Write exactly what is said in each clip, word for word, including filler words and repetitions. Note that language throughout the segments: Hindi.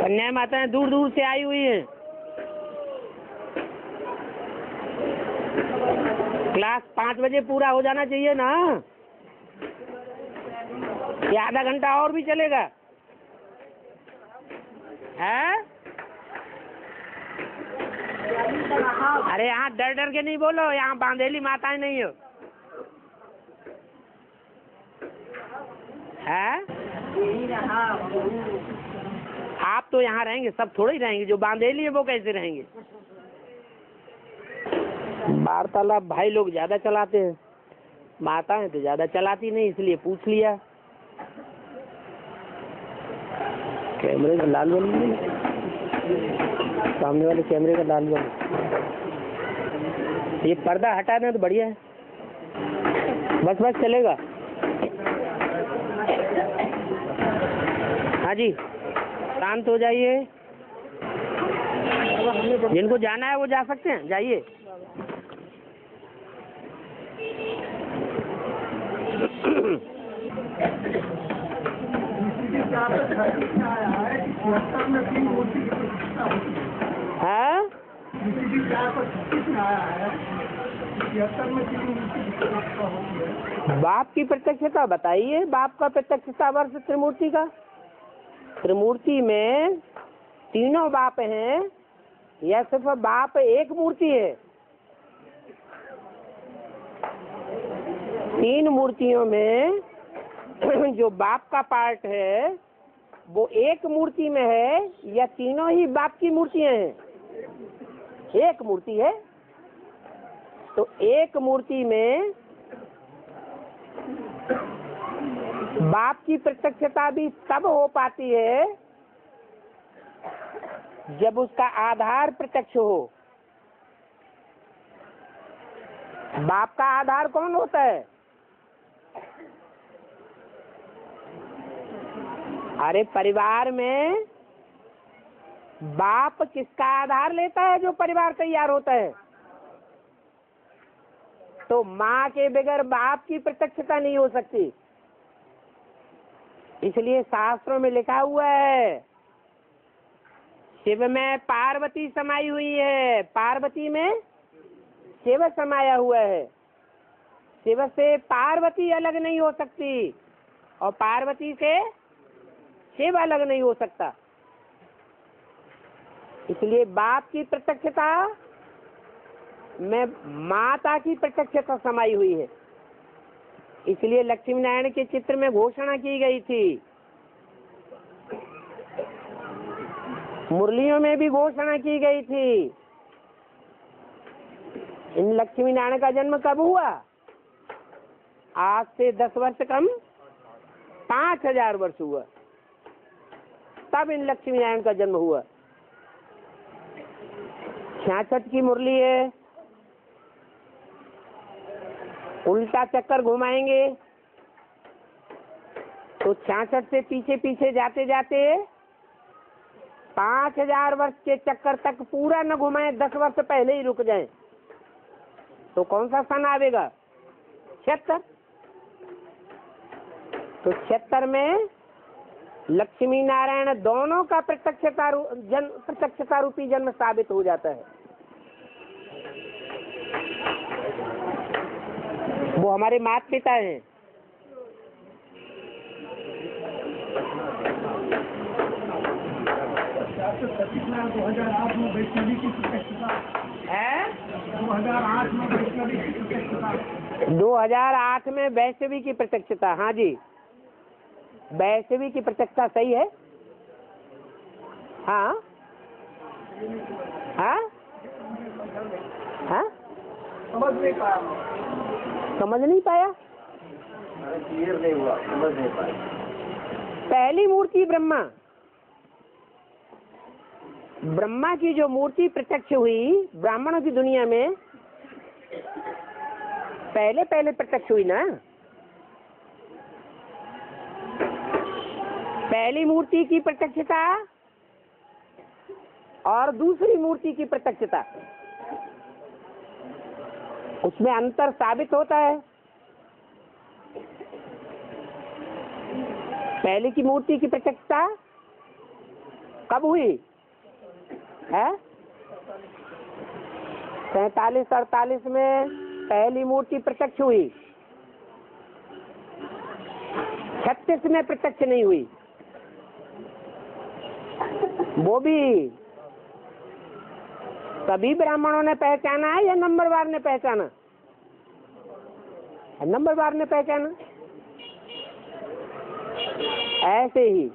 कन्या माताएं दूर दूर से आई हुई हैं। क्लास पाँच बजे पूरा हो जाना चाहिए ना, या आधा घंटा और भी चलेगा? है? अरे यहाँ डर डर के नहीं बोलो, यहाँ बांधेली माताएं नहीं हो। है? आप तो यहाँ रहेंगे, सब थोड़े ही रहेंगे। जो बांधेली है वो कैसे रहेंगे? वार्तालाप भाई लोग ज्यादा चलाते हैं, माताएं तो ज्यादा चलाती नहीं, इसलिए पूछ लिया। कैमरे का लाल बल्ब नहीं, सामने वाले कैमरे का लाल बल्ब। ये पर्दा हटा दें तो बढ़िया है। बस बस चलेगा। हाँ जी, शांत हो जाइए। जिनको जाना है वो जा सकते हैं, जाइए। हाँ? बाप की प्रत्यक्षता बताइए। बाप का प्रत्यक्षता वर्ष त्रिमूर्ति का। त्रिमूर्ति में तीनों बाप हैं या सिर्फ बाप एक मूर्ति है? तीन मूर्तियों में जो बाप का पार्ट है वो एक मूर्ति में है या तीनों ही बाप की मूर्तियां हैं? एक मूर्ति है। तो एक मूर्ति में बाप की प्रत्यक्षता भी तब हो पाती है जब उसका आधार प्रत्यक्ष हो। बाप का आधार कौन होता है? अरे परिवार में बाप किसका आधार लेता है? जो परिवार तैयार होता है। तो माँ के बगैर बाप की प्रत्यक्षता नहीं हो सकती। इसलिए शास्त्रों में लिखा हुआ है, शिव में पार्वती समाई हुई है, पार्वती में शिव समाया हुआ है। शिव से पार्वती अलग नहीं हो सकती और पार्वती से शिव अलग नहीं हो सकता। इसलिए बाप की प्रत्यक्षता में माता की प्रत्यक्षता समाई हुई है। इसलिए लक्ष्मी नारायण के चित्र में घोषणा की गई थी, मुरलियों में भी घोषणा की गई थी। इन लक्ष्मी नारायण का जन्म कब हुआ? आज से दस वर्ष कम पांच हजार वर्ष हुआ, तब इन लक्ष्मी नारायण का जन्म हुआ। छियासठ की मुरली है, उल्टा चक्कर घुमाएंगे तो छियासठ से पीछे पीछे जाते जाते पांच हजार वर्ष के चक्कर तक पूरा न घुमाए, दस वर्ष पहले ही रुक जाएं, तो कौन सा सन आवेगा? छिहत्तर। तो छिहत्तर में लक्ष्मी नारायण दोनों का प्रत्यक्षता जन्म प्रत्यक्षता रूपी जन्म साबित हो जाता है। वो हमारे माता पिता हैं। दो हजार आठ में वैष्णवी की प्रत्यक्षता है। दो हजार आठ में वैष्णवी की प्रत्यक्षता दो हजार आठ में वैष्णवी की प्रत्यक्षता। हाँ जी, वैष्णवी की प्रत्यक्षता सही है। हाँ हाँ हाँ, समझ नहीं पाया समझ नहीं पाया क्लियर नहीं हुआ, समझ नहीं पाया। पहली मूर्ति ब्रह्मा, ब्रह्मा की जो मूर्ति प्रत्यक्ष हुई ब्राह्मणों की दुनिया में, पहले पहले प्रत्यक्ष हुई ना। पहली मूर्ति की प्रत्यक्षता और दूसरी मूर्ति की प्रत्यक्षता, उसमें अंतर साबित होता है। पहले की मूर्ति की प्रत्यक्षता कब हुई है? सैतालीस अड़तालीस में पहली मूर्ति प्रत्यक्ष हुई, छत्तीस में प्रत्यक्ष नहीं हुई। वो भी सभी ब्राह्मणों ने पहचाना है या नंबरवार ने पहचाना? नंबरवार ने पहचाना। ऐसे ही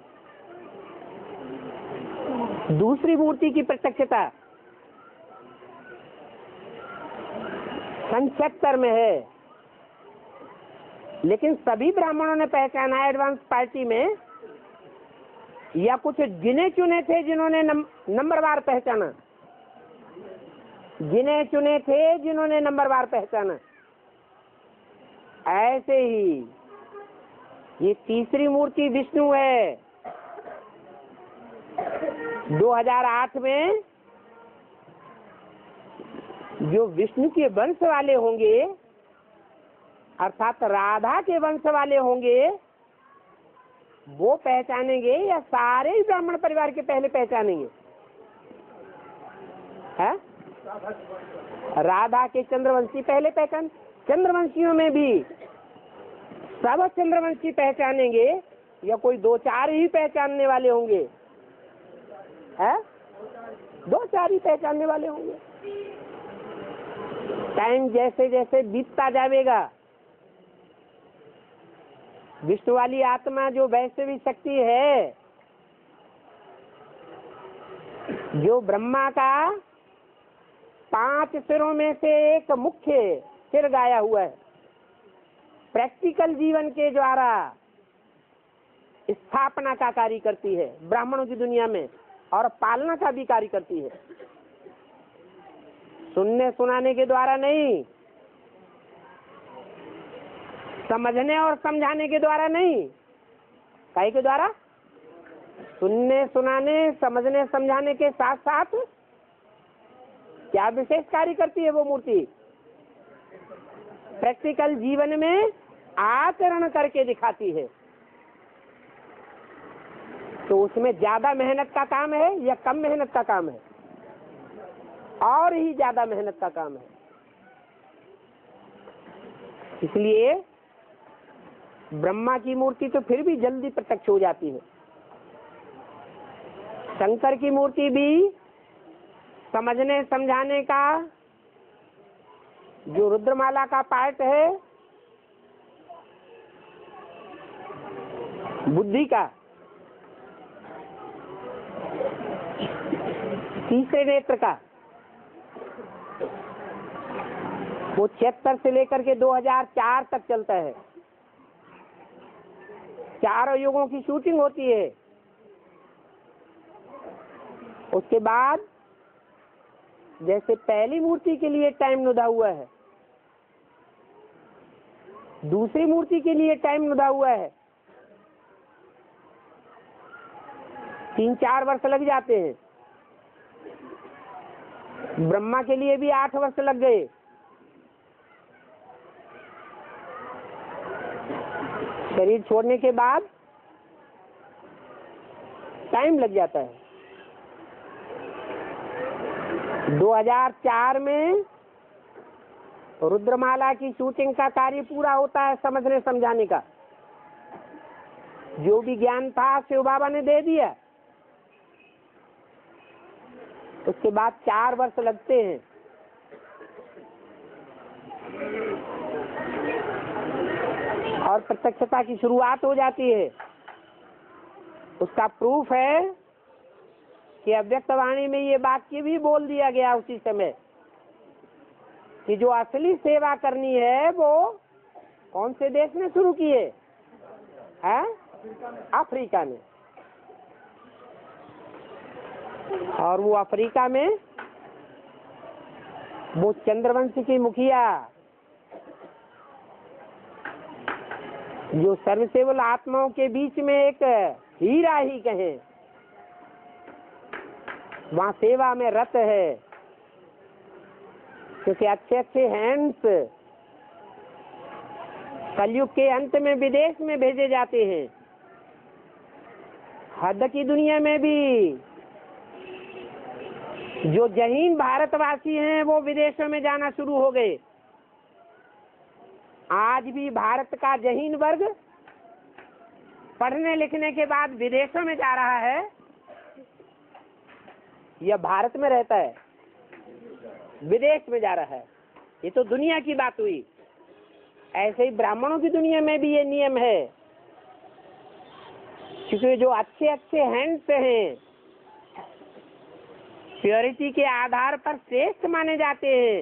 दूसरी मूर्ति की प्रत्यक्षता सन छिहत्तर में है, लेकिन सभी ब्राह्मणों ने पहचाना है एडवांस पार्टी में, या कुछ गिने चुने थे जिन्होंने नम, नंबरवार पहचाना? गिने चुने थे जिन्होंने नंबरवार पहचाना। ऐसे ही ये तीसरी मूर्ति विष्णु है। दो हज़ार आठ में जो विष्णु के वंश वाले होंगे, अर्थात राधा के वंश वाले होंगे, वो पहचानेंगे या सारे ही ब्राह्मण परिवार के पहले पहचानेंगे? है राधा के चंद्रवंशी पहले पहचान, चंद्रवंशियों में भी सब चंद्रवंशी पहचानेंगे या कोई दो चार ही पहचानने वाले होंगे? है दो चार ही पहचानने वाले होंगे। टाइम जैसे जैसे बीतता जाएगा, विष्णु वाली आत्मा जो वैष्णवी शक्ति है, जो ब्रह्मा का पांच सिरों में से एक मुख्य सिर गाया हुआ है, प्रैक्टिकल जीवन के द्वारा स्थापना का कार्य करती है ब्राह्मणों की दुनिया में, और पालना का भी कार्य करती है। सुनने सुनाने के द्वारा नहीं, समझने और समझाने के द्वारा नहीं, काहे के द्वारा? सुनने सुनाने समझने समझाने के साथ साथ क्या विशेष कार्य करती है वो मूर्ति? प्रैक्टिकल जीवन में आचरण करके दिखाती है। तो उसमें ज्यादा मेहनत का काम है या कम मेहनत का काम है? और ही ज्यादा मेहनत का काम है। इसलिए ब्रह्मा की मूर्ति तो फिर भी जल्दी प्रत्यक्ष हो जाती है। शंकर की मूर्ति भी समझने समझाने का जो रुद्रमाला का पार्ट है, बुद्धि का तीसरे नेत्र का, वो छिहत्तर से लेकर के दो हज़ार चार तक चलता है। चारों युगों की शूटिंग होती है। उसके बाद जैसे पहली मूर्ति के लिए टाइम नुदा हुआ है, दूसरी मूर्ति के लिए टाइम नुदा हुआ है, तीन चार वर्ष लग जाते हैं। ब्रह्मा के लिए भी आठ वर्ष लग गए। शरीर छोड़ने के बाद टाइम लग जाता है। दो हज़ार चार में रुद्रमाला की शूटिंग का कार्य पूरा होता है, समझने समझाने का। जो भी ज्ञान था शिव बाबा ने दे दिया। उसके बाद चार वर्ष लगते हैं। और प्रत्यक्षता की शुरुआत हो जाती है। उसका प्रूफ है कि अव्यक्त वाणी में ये वाक्य भी बोल दिया गया उसी समय कि जो असली सेवा करनी है वो कौन से देश में शुरू की है, है? अफ्रीका में। और वो अफ्रीका में वो चंद्रवंशी की मुखिया जो सर्वसेवल आत्माओं के बीच में एक हीरा ही कहे, वहाँ सेवा में रत है। क्योंकि अच्छे अच्छे हैंड्स कलयुग के अंत में विदेश में भेजे जाते हैं। हद की दुनिया में भी जो जहीन भारतवासी हैं वो विदेशों में जाना शुरू हो गए। आज भी भारत का जहीन वर्ग पढ़ने लिखने के बाद विदेशों में जा रहा है या भारत में रहता है, विदेश में जा रहा है। ये तो दुनिया की बात हुई। ऐसे ही ब्राह्मणों की दुनिया में भी ये नियम है, क्योंकि जो अच्छे अच्छे हैंड्स हैं, प्योरिटी के आधार पर श्रेष्ठ माने जाते हैं,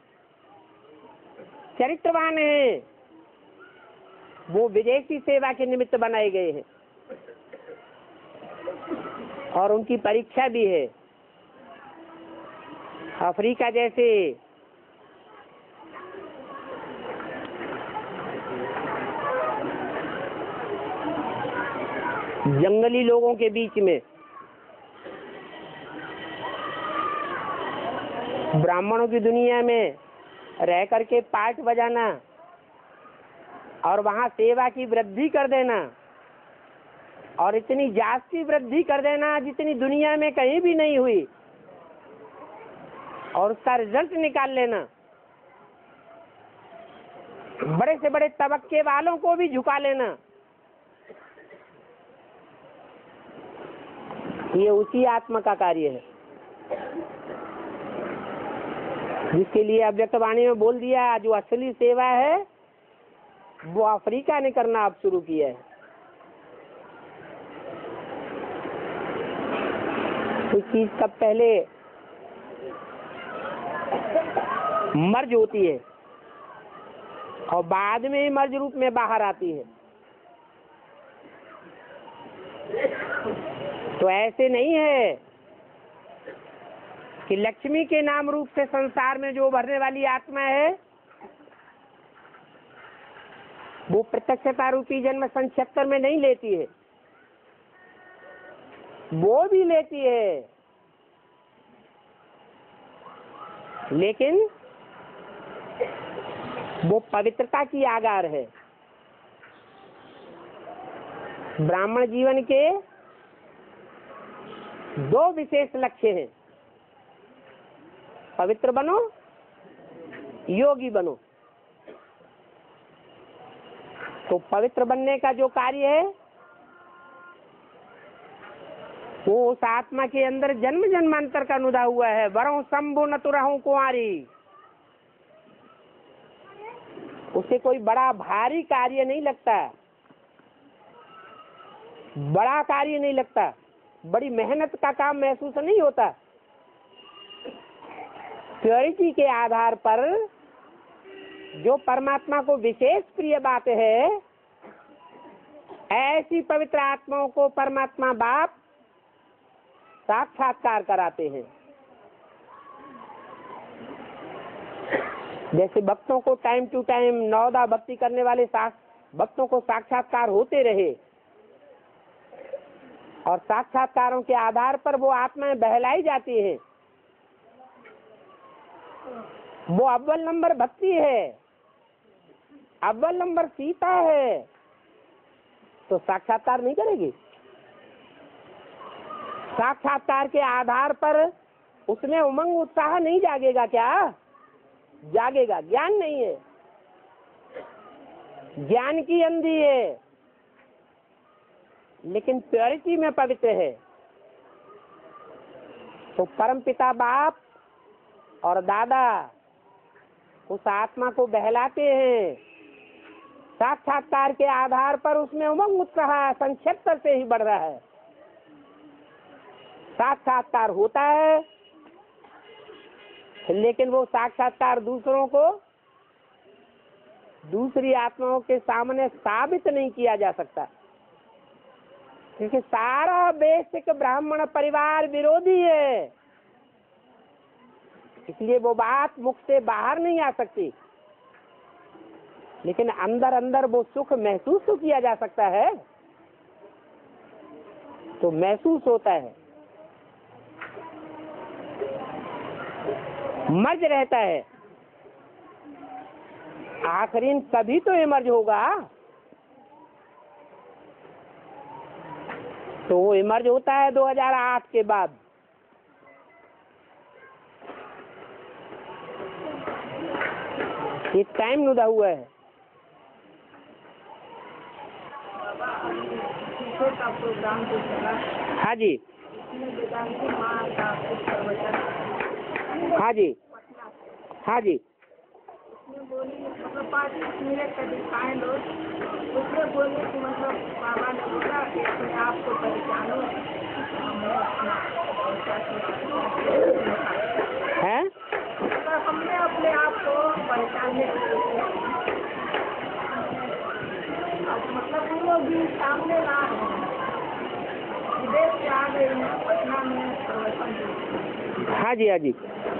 चरित्रवान हैं, वो विदेशी सेवा के निमित्त बनाए गए हैं और उनकी परीक्षा भी है। अफ्रीका जैसे जंगली लोगों के बीच में ब्राह्मणों की दुनिया में रह करके पाठ बजाना और वहां सेवा की वृद्धि कर देना और इतनी जास्ती वृद्धि कर देना जितनी दुनिया में कहीं भी नहीं हुई, और उसका रिजल्ट निकाल लेना, बड़े से बड़े तबके वालों को भी झुका लेना, ये उसी आत्मा का कार्य है जिसके लिए अव्यक्तवाणी में बोल दिया। जो असली सेवा है वो अफ्रीका ने करना अब शुरू किया है। कोई चीज कब पहले मर्ज होती है और बाद में ही मर्ज रूप में बाहर आती है, तो ऐसे नहीं है कि लक्ष्मी के नाम रूप से संसार में जो भरने वाली आत्मा है वो प्रत्यक्षता रूपी जन्म संक्षेत्र में नहीं लेती है, वो भी लेती है, लेकिन वो पवित्रता की आगार है। ब्राह्मण जीवन के दो विशेष लक्ष्य हैं, पवित्र बनो, योगी बनो। तो पवित्र बनने का जो कार्य है वो उस आत्मा के अंदर जन्म जन्मांतर का अनुदा हुआ है। वरों शंभु न तो रहूं कुंवारी, उसे कोई बड़ा भारी कार्य नहीं लगता, बड़ा कार्य नहीं लगता, बड़ी मेहनत का काम महसूस नहीं होता। प्योरिटी के आधार पर जो परमात्मा को विशेष प्रिय बात है, ऐसी पवित्र आत्माओं को परमात्मा बाप साक्षात्कार कराते हैं। जैसे भक्तों को टाइम टू टाइम नवदा भक्ति करने वाले भक्तों को साक्षात्कार होते रहे और साक्षात्कारों के आधार पर वो आत्माएं बहलाई जाती है, वो अव्वल नंबर भक्ति है, अव्वल नंबर सीता है, तो साक्षात्कार नहीं करेगी। साक्षात्कार के आधार पर उसमें उमंग उत्साह नहीं जागेगा क्या? जागेगा। ज्ञान नहीं है, ज्ञान की अंधी है, लेकिन प्योरिटी में पवित्र है। तो परमपिता बाप और दादा उस आत्मा को बहलाते हैं। साक्षात्कार के आधार पर उसमें उमंग उत्साह संक्षेत्र से ही बढ़ रहा है। साक्षात्कार होता है, लेकिन वो साक्षात्कार दूसरों को, दूसरी आत्माओं के सामने साबित नहीं किया जा सकता, क्योंकि सारा बेसिक ब्राह्मण परिवार विरोधी है। इसलिए वो बात मुख से बाहर नहीं आ सकती, लेकिन अंदर अंदर वो सुख महसूस तो किया जा सकता है, तो महसूस होता है, मर्ज रहता है। आखिरीन कभी तो इमर्ज होगा, तो वो इमर्ज होता है दो हज़ार आठ के बाद। ये टाइम नुदा हुआ है। पीछे का प्रोग्राम जो चला, हाँ जी, उसमें वेदांती माँ का कुछ प्रवचन, हाँ जी, हाँ जी, उसमें बोली मतलब पाँच मिनट का दिखाए लोग, उसमें बोले कि मतलब बाबा ने बोला कि अपने आप को पहचानो, हमने अपना है तो हमने अपने आप को पहचाने, अब मतलब वो लोग भी सामने ला रहे हैं, विदेश से आ गए हैं, पटना में प्रवचन देते। हाँ जी, हाँ जी,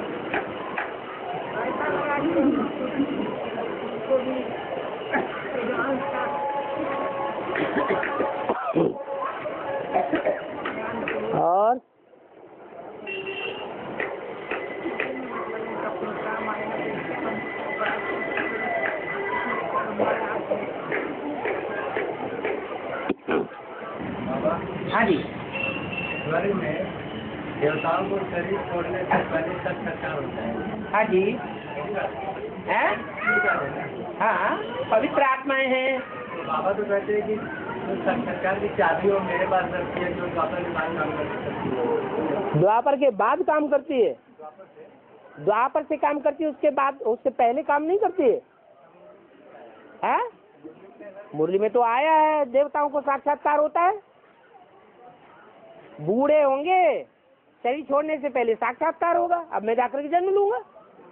ऐसा लगा कि उनको भी एडवांस का और उनका प्रोग्राम आएगा, देखते हैं हम। हाँ जी, स्वर्ग में देवताओं को शरीर छोड़ने से पहले साक्षात्कार होता है। हाँ जी, है हाँ, पवित्र आत्माएं हैं। तो बाबा तो कहते हैं कि तो साक्षात्कार की चाबी वो मेरे पास रखती है, जो द्वापर के बाद काम कर सकती है। द्वापर के बाद काम करती है, द्वापर से काम करती है, उसके बाद उससे पहले काम नहीं करती है। हैं? मुरली में तो आया है देवताओं को साक्षात्कार होता है, बूढ़े होंगे शरीर छोड़ने से पहले साक्षात्कार होगा। अब मैं जाकर के जन्म लूंगा।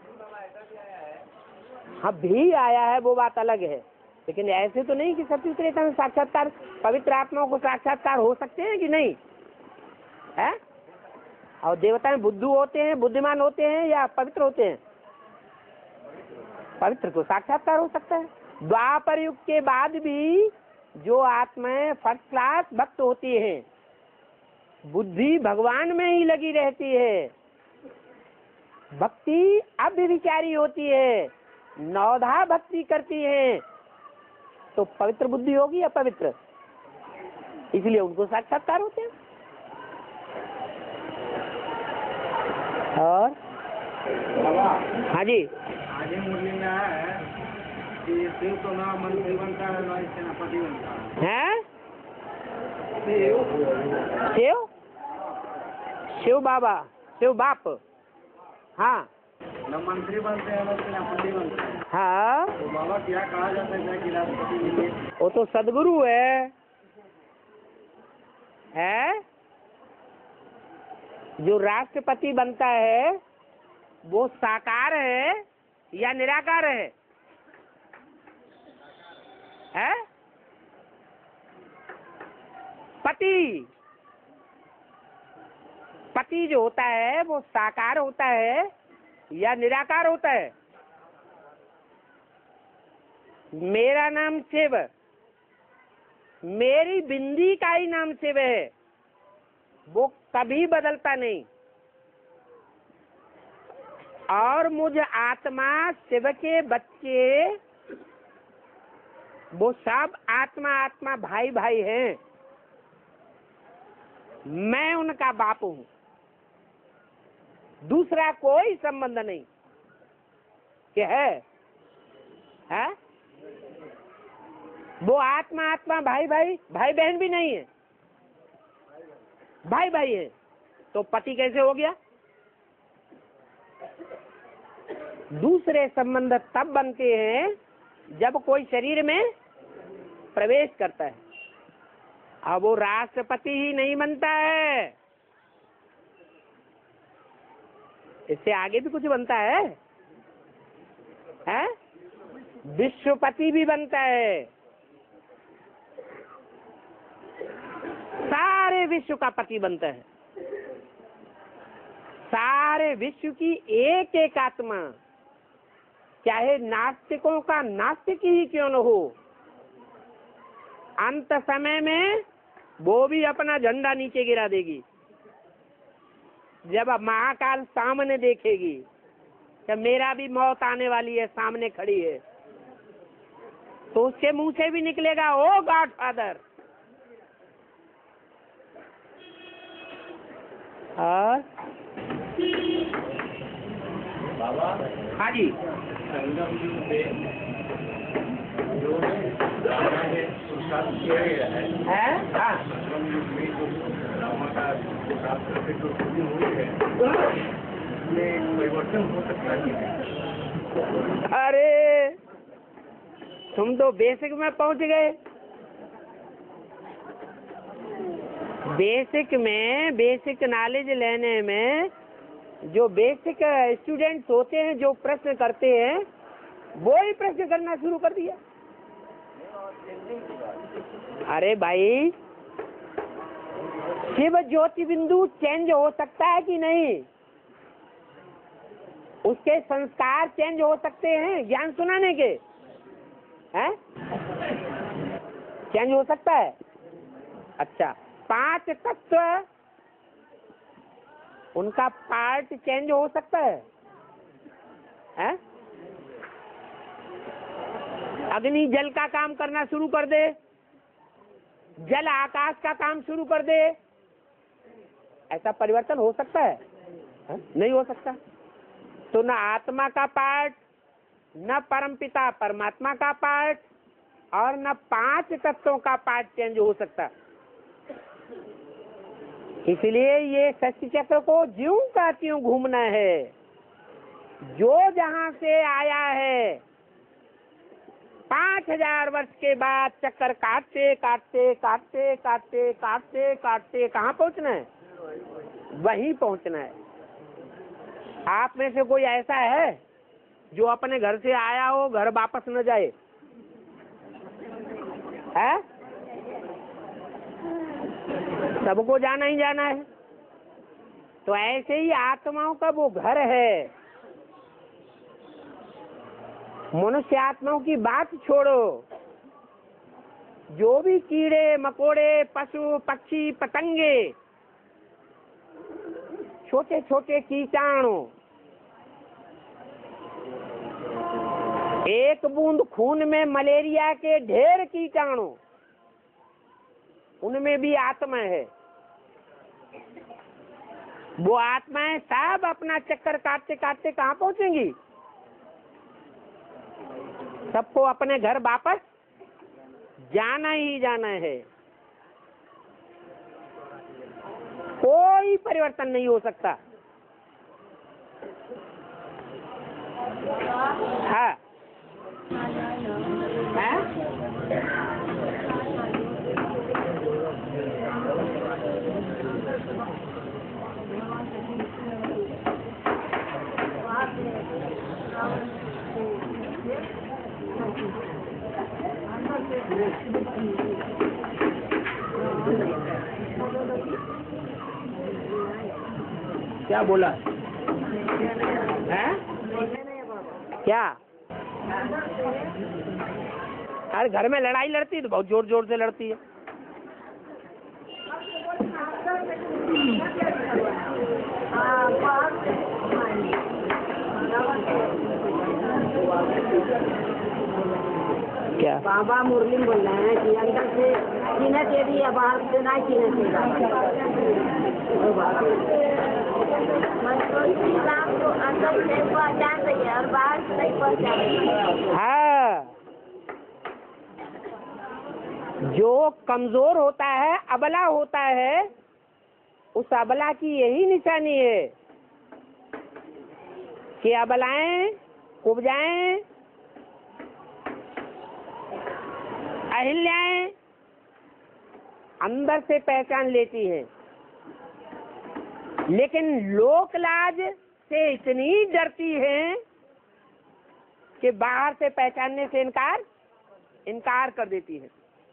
हाँ भी आया है, वो बात अलग है, लेकिन ऐसे तो नहीं कि सत्य त्रेता में साक्षात्कार, पवित्र आत्माओं को साक्षात्कार हो सकते हैं कि नहीं है? और देवता में बुद्धू होते हैं, बुद्धिमान होते हैं या पवित्र होते हैं? पवित्र को साक्षात्कार हो सकता है। द्वापर युग के बाद भी जो आत्माएं फर्स्ट क्लास भक्त होती हैं, बुद्धि भगवान में ही लगी रहती है, भक्ति अव्यभिचारी होती है, नौधा भक्ति करती है, तो पवित्र बुद्धि होगी या पवित्र? इसलिए उनको साक्षात्कार होते हैं। और हाँ जी, आगे मुरली में आया है कि शिव तो ना मंत्री बनता है ना सेनापति बनता है। हैं? शिव शिव शिव बाबा, शिव बाप, हाँ न मंत्री बनते हैं ना सेनापति बनते हैं। हाँ, तो बाबा क्या कहा जाता है कि राष्ट्रपति मिले? वो तो सदगुरु है, है? जो राष्ट्रपति बनता है वो साकार है या निराकार है? है? पति पति जो होता है वो साकार होता है या निराकार होता है? मेरा नाम शिव, मेरी बिंदी का ही नाम शिव है, वो कभी बदलता नहीं। और मुझ आत्मा शिव के बच्चे वो सब आत्मा आत्मा भाई भाई हैं, मैं उनका बाप हूँ, दूसरा कोई संबंध नहीं कि है, है? वो आत्मा आत्मा भाई भाई भाई बहन भी नहीं है, भाई भाई है, तो पति कैसे हो गया? दूसरे संबंध तब बनते हैं जब कोई शरीर में प्रवेश करता है। अब वो राष्ट्रपति ही नहीं बनता है, इससे आगे भी कुछ बनता है, है? विश्वपति भी बनता है, सारे विश्व का पति बनता है, सारे विश्व की एक एक आत्मा, चाहे नास्तिकों का नास्तिक ही क्यों न हो, अंत समय में वो भी अपना झंडा नीचे गिरा देगी। जब अब महाकाल सामने देखेगी कि मेरा भी मौत आने वाली है, सामने खड़ी है, तो उसके मुंह से भी निकलेगा, ओ गॉड फादर। और बाबा हाँ जी। संगम युग में जो रावण है उसका किया गया है है हाँ। संगम युग में जो रावण का शास्त्र से जो पूरी हुई है उसमें परिवर्तन हो सकता है कि नहीं? अरे तुम तो बेसिक में पहुंच गए। बेसिक में बेसिक नॉलेज लेने में जो बेसिक स्टूडेंट्स होते हैं, जो प्रश्न करते हैं, वो ही प्रश्न करना शुरू कर दिया। अरे भाई, शिव ज्योति बिंदु चेंज हो सकता है कि नहीं? उसके संस्कार चेंज हो सकते हैं ज्ञान सुनाने के, हैं? चेंज हो सकता है। अच्छा, पांच तत्व उनका पार्ट चेंज हो सकता है, हैं? अग्नि जल का काम करना शुरू कर दे, जल आकाश का काम शुरू कर दे, ऐसा परिवर्तन हो सकता है? है? नहीं हो सकता। तो न आत्मा का पार्ट, न परमपिता परमात्मा का पार्ट और न पांच तत्वों का पार्ट चेंज हो सकता। इसलिए ये षष्ठी चक्र को ज्यों का त्यों घूमना है। जो जहां से आया है, पांच हजार वर्ष के बाद चक्कर काटते काटते काटते काटते काटते काटते कहाँ पहुंचना है? वहीं पहुंचना है। आप में से कोई ऐसा है जो अपने घर से आया हो, घर वापस न जाए? है? सबको जाना ही जाना है। तो ऐसे ही आत्माओं का वो घर है। मनुष्य आत्माओं की बात छोड़ो, जो भी कीड़े मकोड़े, पशु पक्षी पतंगे, छोटे छोटे कीटाणु, एक बूंद खून में मलेरिया के ढेर कीटाणु, उनमें भी आत्मा है। वो आत्माएं सब अपना चक्कर काटते काटते कहाँ पहुंचेंगी? सबको अपने घर वापस जाना ही जाना है। कोई परिवर्तन नहीं हो सकता। हाँ, है? क्या बोला है? क्या? अरे घर में लड़ाई लड़ती है तो बहुत जोर जोर से लड़ती है। क्या? बाबा मुरली बोल रहे हैं कि अंदर से जीना चाहिए या बाहर से नहीं जीना चाहिए। राम को अंदर से पहचान रही है और बाहर से नहीं पहचान रही है। हाँ, जो कमजोर होता है, अबला होता है, उस अबला की यही निशानी है कि अबलाएं कुब्जाएं अहिल्याएं अंदर से पहचान लेती हैं, लेकिन लोक लाज से इतनी डरती हैं कि बाहर से पहचानने से इनकार इनकार कर देती है।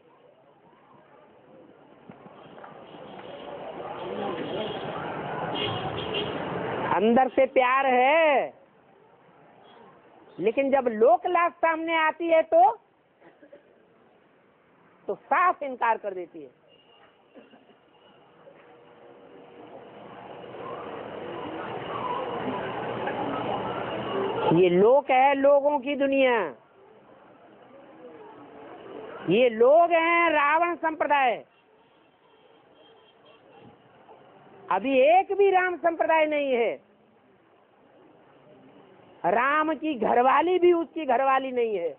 अंदर से प्यार है, लेकिन जब लोक लाज सामने आती है तो तो साफ इनकार कर देती है। ये लोक है, लोगों की दुनिया। ये लोग हैं रावण संप्रदाय। अभी एक भी राम संप्रदाय नहीं है। राम की घरवाली भी उसकी घरवाली नहीं है।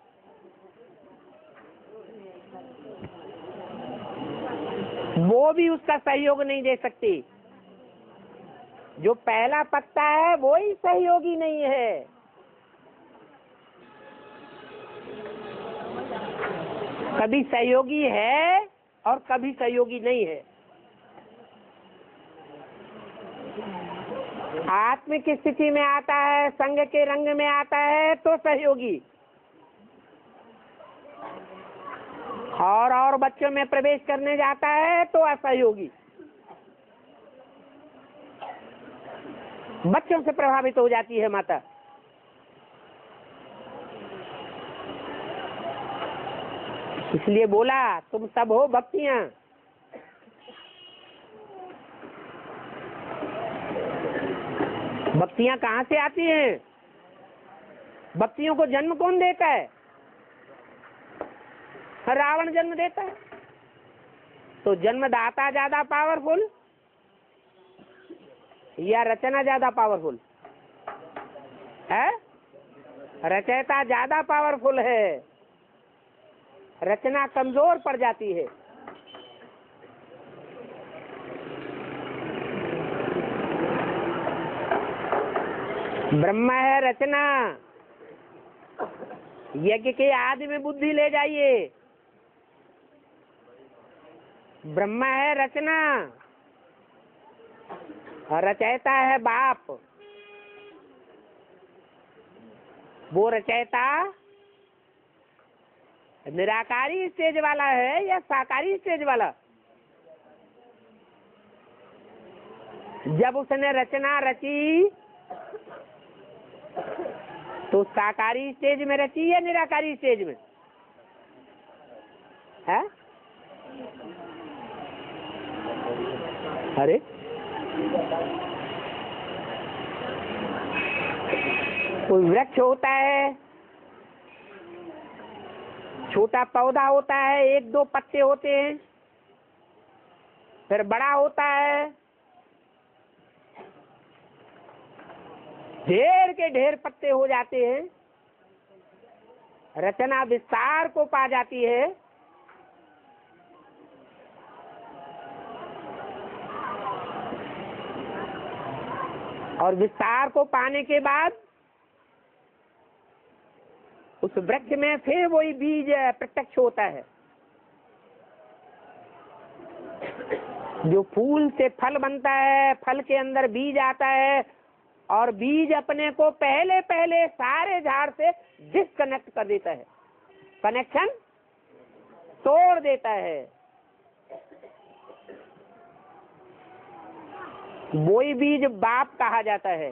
वो भी उसका सहयोग नहीं दे सकती। जो पहला पत्ता है वो ही सहयोगी नहीं है। कभी सहयोगी है और कभी सहयोगी नहीं है। आत्म की स्थिति में आता है, संग के रंग में आता है तो सहयोगी, और और बच्चों में प्रवेश करने जाता है तो असहयोगी। बच्चों से प्रभावित हो जाती है माता। इसलिए बोला तुम सब हो भक्तियां। भक्तियां कहाँ से आती हैं? भक्तियों को जन्म कौन देता है? रावण जन्म देता है। तो जन्मदाता ज्यादा पावरफुल या रचना ज्यादा पावरफुल है? रचयिता ज्यादा पावरफुल है, रचना कमजोर पड़ जाती है। ब्रह्मा है रचना। यज्ञ के आदि में बुद्धि ले जाइए। ब्रह्मा है रचना, रचयिता है बाप। वो रचयिता निराकारी स्टेज वाला है या साकारी स्टेज वाला? जब उसने रचना रची तो साकारी स्टेज में रची या निराकारी स्टेज में है? अरे कोई वृक्ष होता है, छोटा पौधा होता है, एक दो पत्ते होते हैं, फिर बड़ा होता है, ढेर के ढेर पत्ते हो जाते हैं, रचना विस्तार को पा जाती है। और विस्तार को पाने के बाद उस वृक्ष में फिर वही बीज प्रत्यक्ष होता है। जो फूल से फल बनता है, फल के अंदर बीज आता है, और बीज अपने को पहले पहले सारे झाड़ से डिस्कनेक्ट कर देता है, कनेक्शन तोड़ देता है। वही बीज बाप कहा जाता है।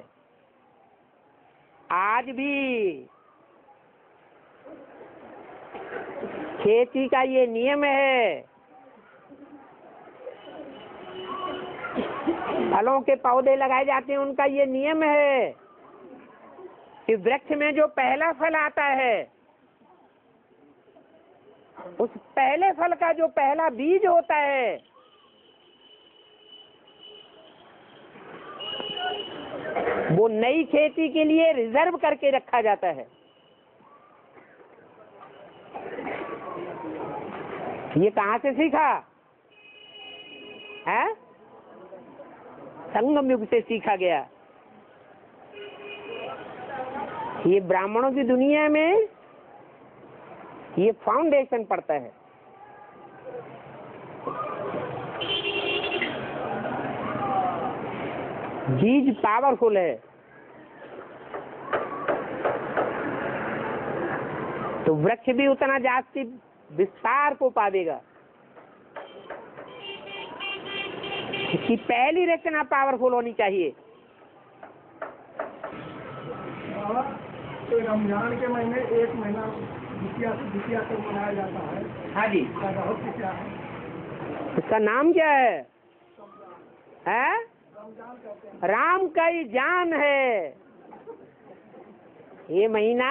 आज भी खेती का ये नियम है। फलों के पौधे लगाए जाते हैं, उनका ये नियम है कि वृक्ष में जो पहला फल आता है, उस पहले फल का जो पहला बीज होता है, वो नई खेती के लिए रिजर्व करके रखा जाता है। ये कहाँ से सीखा है? संगम युग से सीखा गया। ये ब्राह्मणों की दुनिया में ये फाउंडेशन पड़ता है। बीज पावरफुल है तो वृक्ष भी उतना जास्ती विस्तार को पावेगा। इसकी पहली रचना पावरफुल होनी चाहिए। तो रमजान के महीने एक महीना द्वितीया द्वितीया को मनाया जाता है। हाँ जी। इसका रहस्य क्या है? इसका नाम क्या है? है? राम का ही जान है। ये महीना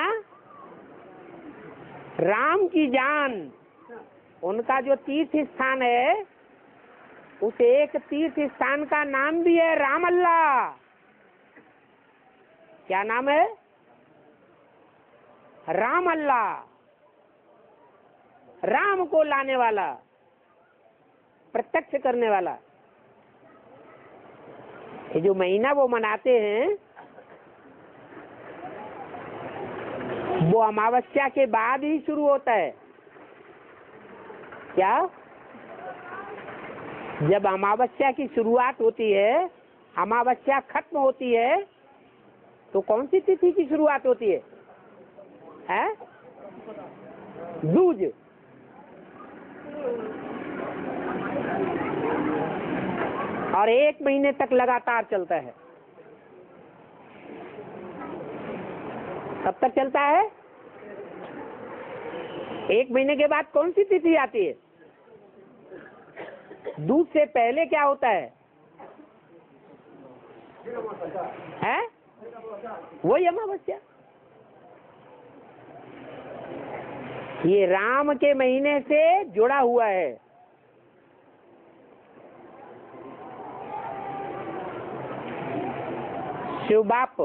राम की जान, उनका जो तीर्थ स्थान है, उस एक तीर्थ स्थान का नाम भी है राम अल्लाह। क्या नाम है? राम अल्लाह, राम को लाने वाला, प्रत्यक्ष करने वाला। ये जो महीना वो मनाते हैं वो अमावस्या के बाद ही शुरू होता है। क्या? जब अमावस्या की शुरुआत होती है, अमावस्या खत्म होती है, तो कौन सी तिथि की शुरुआत होती है? है? दूज। और एक महीने तक लगातार चलता है। कब तक चलता है? एक महीने के बाद कौन सी तिथि आती है? दूज से पहले क्या होता है? है? वही अमावस्या। ये राम के महीने से जुड़ा हुआ है। शिव बाप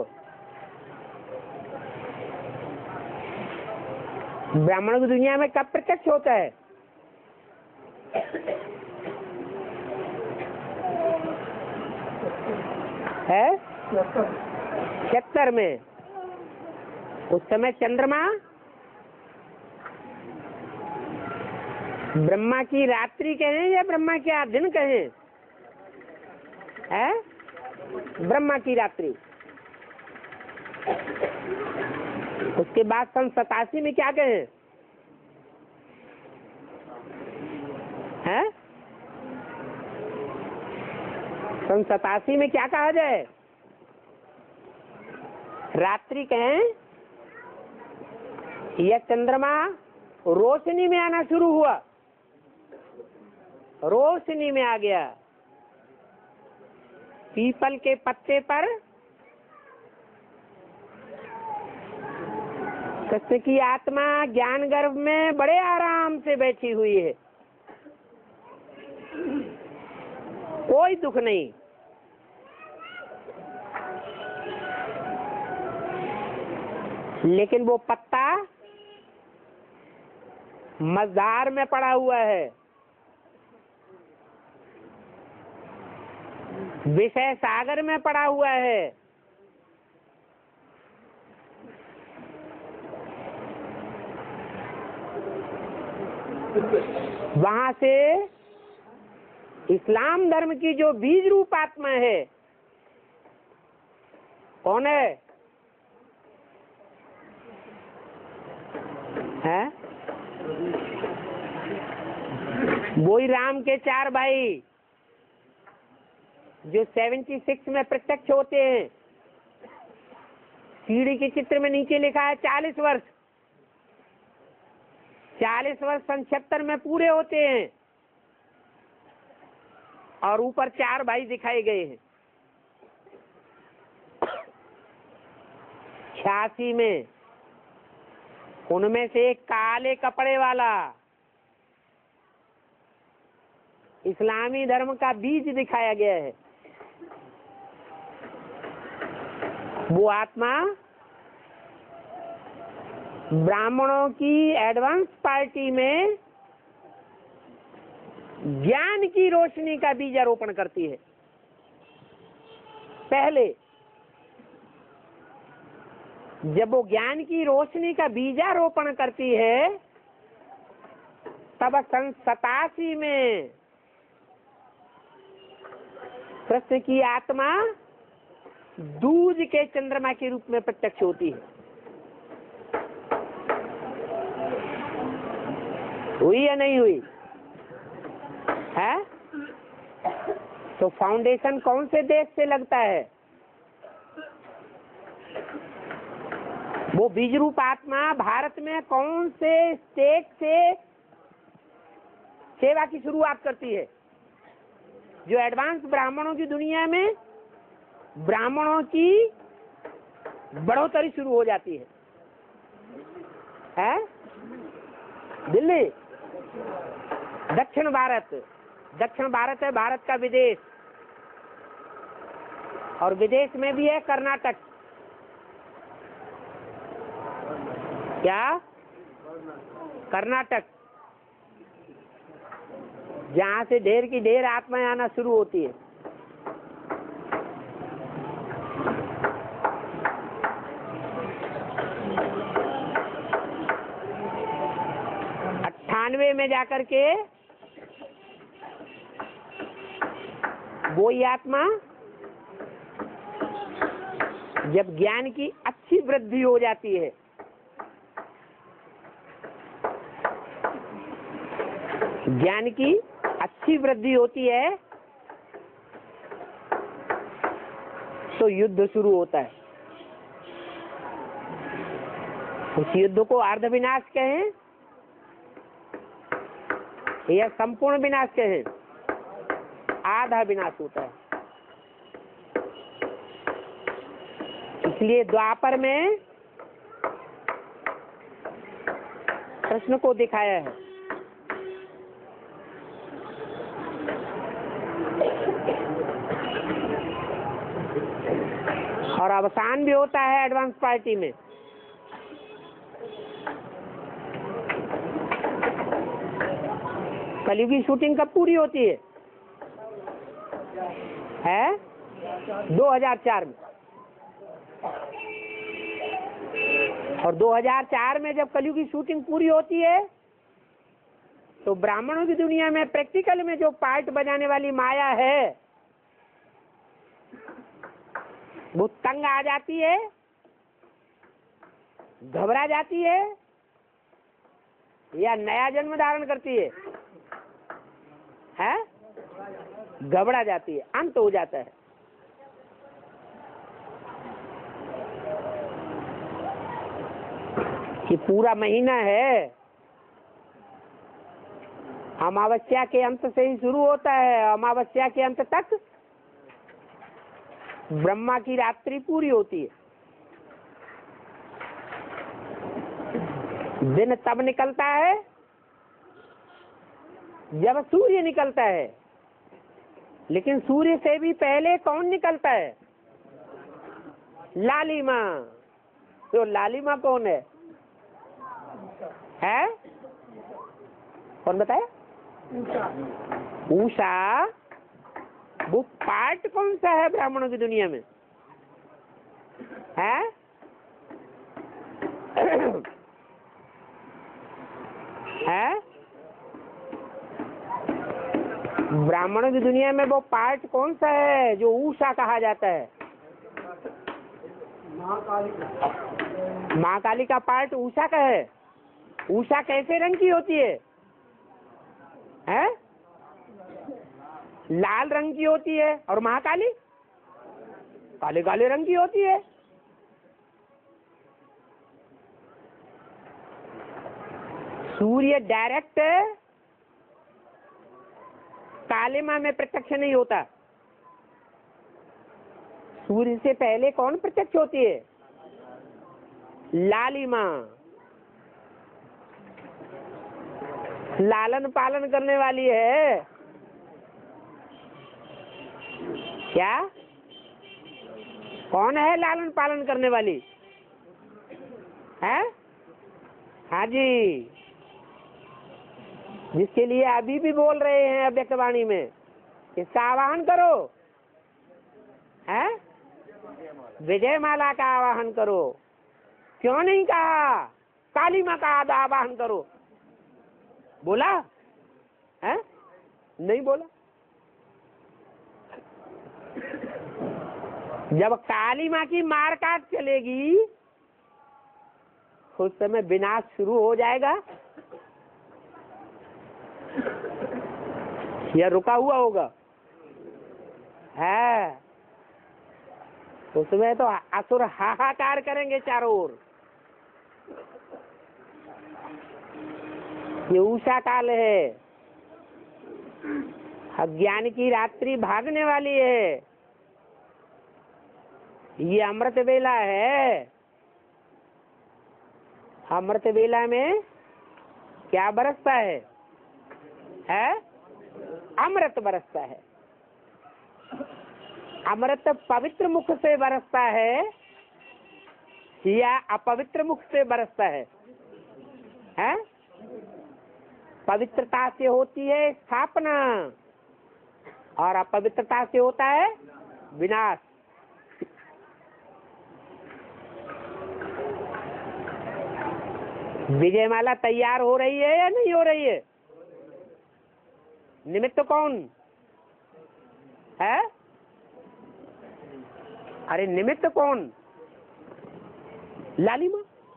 ब्राह्मणों की दुनिया में कब प्रत्यक्ष होता है? है छिहत्तर में। उस समय चंद्रमा ब्रह्मा की रात्रि कहें या ब्रह्मा के दिन कहें? है ब्रह्मा की रात्रि। उसके बाद सन सतासी में क्या कहें? है सन सतासी में क्या कहा जाए? रात्रि कहें या चंद्रमा रोशनी में आना शुरू हुआ? रोशनी में आ गया। पीपल के पत्ते पर कृष्ण की आत्मा ज्ञान गर्भ में बड़े आराम से बैठी हुई है, कोई दुख नहीं। लेकिन वो पत्ता मझधार में पड़ा हुआ है, विषय सागर में पड़ा हुआ है। वहां से इस्लाम धर्म की जो बीज रूप आत्मा है, कौन है? है वही राम के चार भाई जो छिहत्तर में प्रत्यक्ष होते हैं। सीढ़ी के चित्र में नीचे लिखा है चालीस वर्ष। चालीस वर्ष सन छिहत्तर में पूरे होते हैं और ऊपर चार भाई दिखाए गए हैं। छियासी में उनमें से एक काले कपड़े वाला इस्लामी धर्म का बीज दिखाया गया है। वो आत्मा ब्राह्मणों की एडवांस पार्टी में ज्ञान की रोशनी का बीजारोपण करती है। पहले जब वो ज्ञान की रोशनी का बीजारोपण करती है, तब सन सतासी में कृष्ण की आत्मा दूज के चंद्रमा के रूप में प्रत्यक्ष होती है। हुई या नहीं हुई? है? तो फाउंडेशन कौन से देश से लगता है? वो बीज रूप आत्मा भारत में कौन से स्टेट से सेवा की शुरुआत करती है? जो एडवांस ब्राह्मणों की दुनिया में ब्राह्मणों की बढ़ोतरी शुरू हो जाती है। है? दिल्ली, दक्षिण भारत। दक्षिण भारत है भारत का विदेश, और विदेश में भी है कर्नाटक। क्या? कर्नाटक, जहाँ से ढेर की ढेर आत्माएं आना शुरू होती है। अट्ठानवे में जाकर के वो ही आत्मा जब ज्ञान की अच्छी वृद्धि हो जाती है, ज्ञान की अच्छी वृद्धि होती है, तो युद्ध शुरू होता है। उस युद्ध को अर्ध विनाश कहें या संपूर्ण विनाश कहें, आधा विनाश होता है। इसलिए द्वापर में कृष्ण को दिखाया है। और अवसान भी होता है एडवांस पार्टी में। कलयुग की शूटिंग कब पूरी होती है? है दो हज़ार चार में। और दो हज़ार चार में जब कलयुग की शूटिंग पूरी होती है, तो ब्राह्मणों की दुनिया में प्रैक्टिकल में जो पार्ट बजाने वाली माया है, वो तंग आ जाती है, घबरा जाती है, या नया जन्म धारण करती है? है घबरा जाती है, अंत हो जाता है। कि पूरा महीना है, अमावस्या के अंत से ही शुरू होता है, अमावस्या के अंत तक ब्रह्मा की रात्रि पूरी होती है। दिन तब निकलता है जब सूर्य निकलता है, लेकिन सूर्य से भी पहले कौन निकलता है? लालिमा। तो लालिमा कौन है? है कौन बताया? उषा। वो पार्ट कौन सा है ब्राह्मणों की दुनिया में? है है ब्राह्मणों की दुनिया में वो पार्ट कौन सा है जो उषा कहा जाता है? महाकाली का पार्ट उषा का है। उषा कैसे रंग की होती है? है लाल रंग की होती है। और महाकाली काले काले रंग की होती है। सूर्य डायरेक्ट कालिमा में प्रत्यक्ष नहीं होता। सूर्य से पहले कौन प्रत्यक्ष होती है? लालिमा। लालन पालन करने वाली है। क्या कौन है लालन पालन करने वाली? है हाँ जी, जिसके लिए अभी भी बोल रहे हैं अव्यक्तवाणी में, इसका आवाहन करो। है विजय माला का आवाहन करो। क्यों नहीं कहा काली माँ का आवाहन करो? बोला है? नहीं बोला। जब काली माँ की मार काट चलेगी, उस समय विनाश शुरू हो जाएगा या रुका हुआ होगा? है उसमें तो असुर हाहाकार करेंगे चारों ओर। ये उषा काल है, अज्ञान की रात्रि भागने वाली है। ये अमृत वेला है। अमृत वेला में क्या बरसता है? है अमृत बरसता है। अमृत पवित्र मुख से बरसता है या अपवित्र मुख से बरसता है? है? पवित्रता से होती है स्थापना और अपवित्रता से होता है विनाश। विजयमाला तैयार हो रही है या नहीं हो रही है? निमित्त कौन है? अरे निमित्त कौन? लालिमा।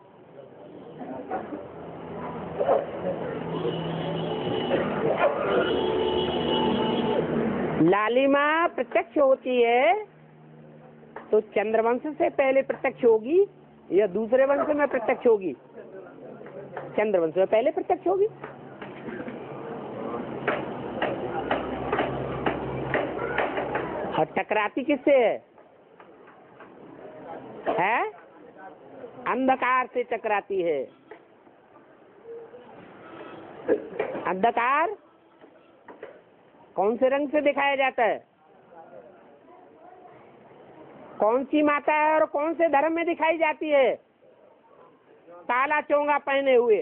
लालिमा प्रत्यक्ष होती है तो चंद्रवंश से पहले प्रत्यक्ष होगी या दूसरे वंश में प्रत्यक्ष होगी? चंद्रवंश में पहले प्रत्यक्ष होगी। और टकराती किससे है? है? अंधकार से टकराती है। अंधकार कौन से रंग से दिखाया जाता है? कौन सी माता है और कौन से धर्म में दिखाई जाती है? काला चोंगा पहने हुए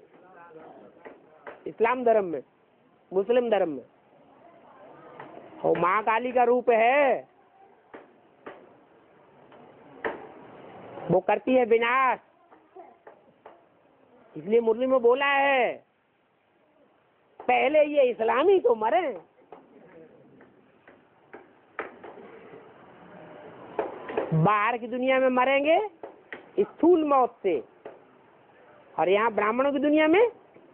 इस्लाम धर्म में, मुस्लिम धर्म में। और माँ काली का रूप है, वो करती है विनाश। इसलिए मुरली में बोला है पहले ये इस्लामी तो मरे। बाहर की दुनिया में मरेंगे स्थूल मौत से, और यहाँ ब्राह्मणों की दुनिया में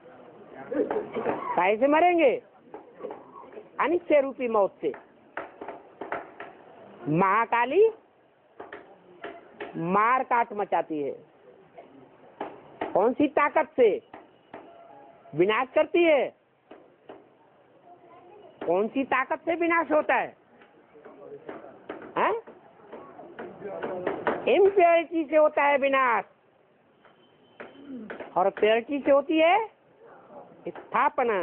कैसे मरेंगे? अनिश्चय रूपी मौत से। महाकाली मार काट मचाती है। कौन सी ताकत से विनाश करती है? कौन सी ताकत से विनाश होता है? हैं? इम्प्योरिटी से होता है विनाश, और प्योरिटी से होती है स्थापना।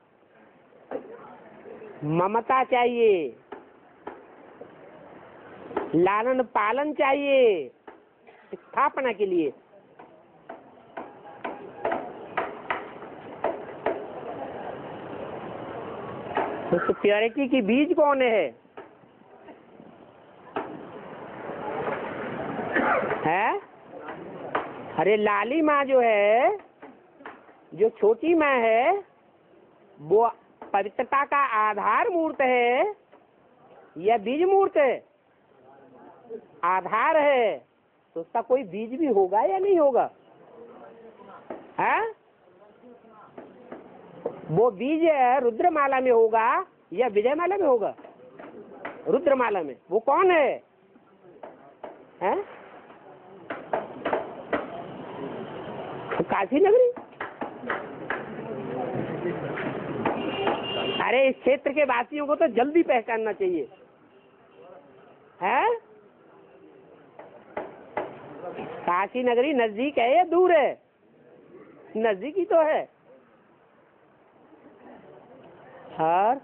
ममता चाहिए, लालन पालन चाहिए स्थापना के लिए। तो प्योरिटी की बीज कौन है? है? अरे लाली माँ जो है, जो छोटी माँ है, वो पवित्रता का आधार मूर्त है या बीज मूर्त है? आधार है, तो उसका कोई बीज भी होगा या नहीं होगा? है? वो बीज रुद्रमाला में होगा या विजयमाला में होगा? रुद्रमाला में। वो कौन है? है? तो काशी नगरी। अरे इस क्षेत्र के वासियों को तो जल्दी पहचानना चाहिए। है? काशी नगरी नजदीक है या दूर है? नजदीक ही तो है। और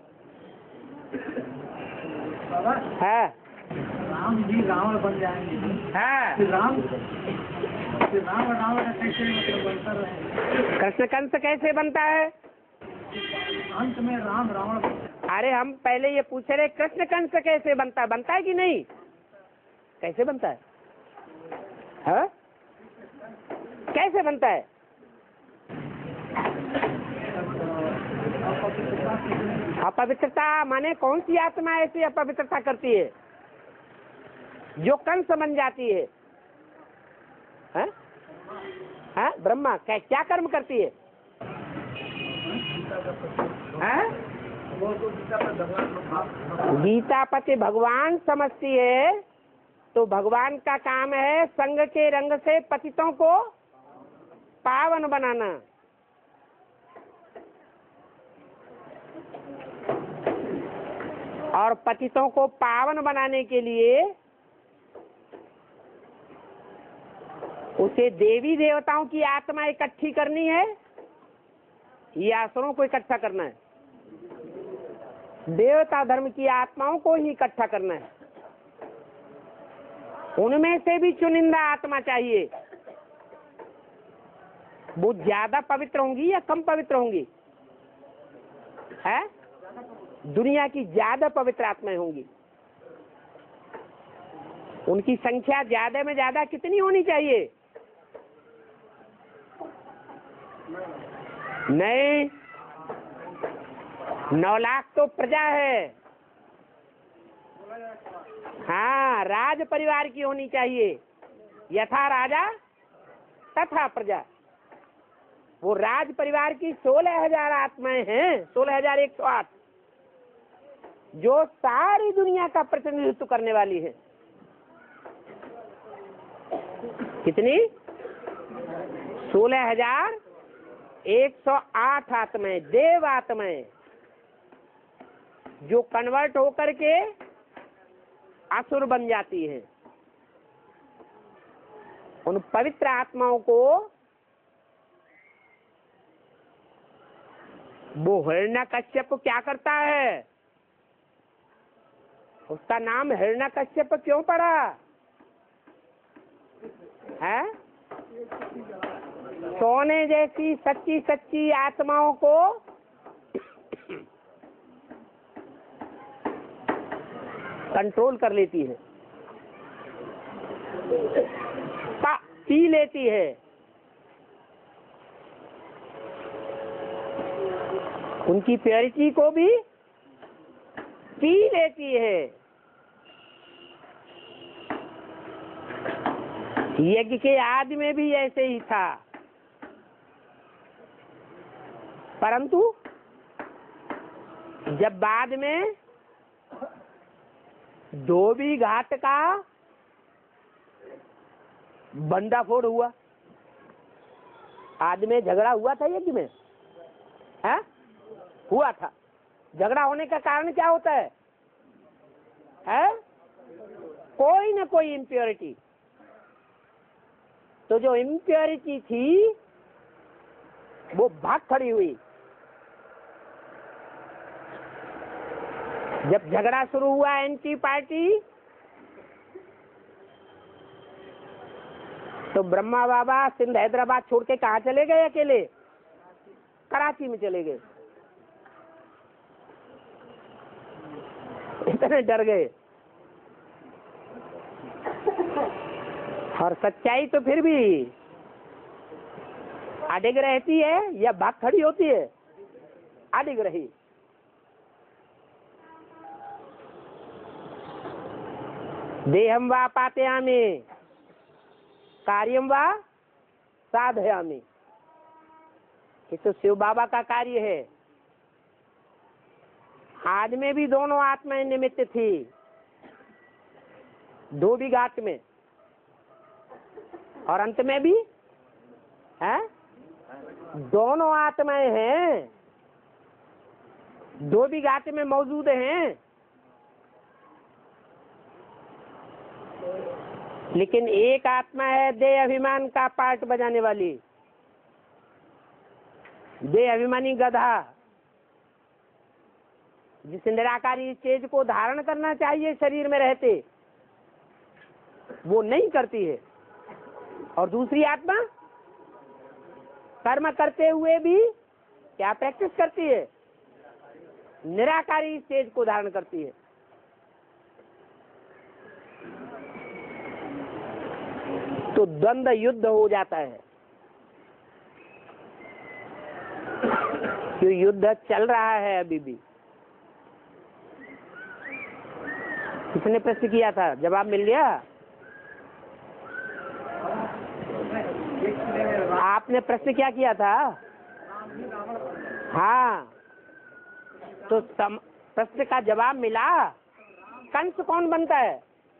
है राम जी रावण बन जाएंगे। है फिर राम फिर राम और रावण कैसे मतलब बनता रहे? कृष्ण कंस कैसे बनता है? अंत में राम रावण बनता है। अरे हम पहले ये पूछ रहे कृष्ण कंस कैसे बनता है? बनता है कि नहीं? कैसे बनता है? हाँ? कैसे बनता है? अपवित्रता माने कौन सी आत्मा ऐसी अपवित्रता करती है जो कंस बन जाती है? हैं? हैं? ब्रह्मा क्या क्या कर्म करती है? हैं? गीता पति भगवान समझती है, तो भगवान का काम है संग के रंग से पतितों को पावन बनाना। और पतितों को पावन बनाने के लिए उसे देवी देवताओं की आत्मा इकट्ठी करनी है या असुरों को इकट्ठा करना है? देवता धर्म की आत्माओं को ही इकट्ठा करना है। उनमें से भी चुनिंदा आत्मा चाहिए। वो ज्यादा पवित्र होंगी या कम पवित्र होंगी? है दुनिया की ज्यादा पवित्र आत्माएं होंगी। उनकी संख्या ज्यादा में ज्यादा कितनी होनी चाहिए? नहीं, नौ लाख तो प्रजा है। हाँ, राज परिवार की होनी चाहिए। यथा राजा तथा प्रजा। वो राज परिवार की सोलह हजार आत्माएं हैं, सोलह हजार एक सौ आठ, जो सारी दुनिया का प्रतिनिधित्व करने वाली है। कितनी? सोलह हजार एक सौ आठ आत्माएं, देव आत्माएं, जो कन्वर्ट होकर के असुर बन जाती हैं। उन पवित्र आत्माओं को वो हिरण्यकश्यप क्या करता है? उसका नाम हिरण्यकश्यप क्यों पड़ा है? सोने जैसी सच्ची सच्ची आत्माओं को कंट्रोल कर लेती है, पी लेती है। उनकी प्योरिटी को भी पी लेती है। यज्ञ के आदि में भी ऐसे ही था, परंतु जब बाद में धोबी घाट का बंदाफोड़ हुआ, आदि में झगड़ा हुआ था यज्ञ में, है? हुआ था। झगड़ा होने का कारण क्या होता है? है कोई ना कोई इम्प्योरिटी। तो जो इम्प्योरिटी थी वो भाग खड़ी हुई। जब झगड़ा शुरू हुआ एंटी पार्टी, तो ब्रह्मा बाबा सिंध हैदराबाद छोड़ के कहाँ चले गए? अकेले कराची में चले गए। इतने डर गए। और सच्चाई तो फिर भी अडिग रहती है या भाग खड़ी होती है? अडिग रही। देहम वा पातयामि कार्यम वा साधयामि। ये तो शिव बाबा का कार्य है। आज में भी दोनों आत्माएं निमित्त थी, धोबी घाट में, और अंत में भी है दोनों आत्माएं हैं, धोबी घाट में मौजूद हैं। लेकिन एक आत्मा है देह अभिमान का पार्ट बजाने वाली, देह अभिमानी गधा, जिस निराकारी स्टेज को धारण करना चाहिए शरीर में रहते, वो नहीं करती है। और दूसरी आत्मा कर्म करते हुए भी क्या प्रैक्टिस करती है? निराकारी स्टेज को धारण करती है। तो द्वंद्व युद्ध हो जाता है। जो युद्ध चल रहा है अभी भी। किसने प्रश्न किया था? जवाब मिल गया? आपने प्रश्न क्या किया था? हाँ, तो सम, प्रश्न का जवाब मिला। कंस कौन बनता है?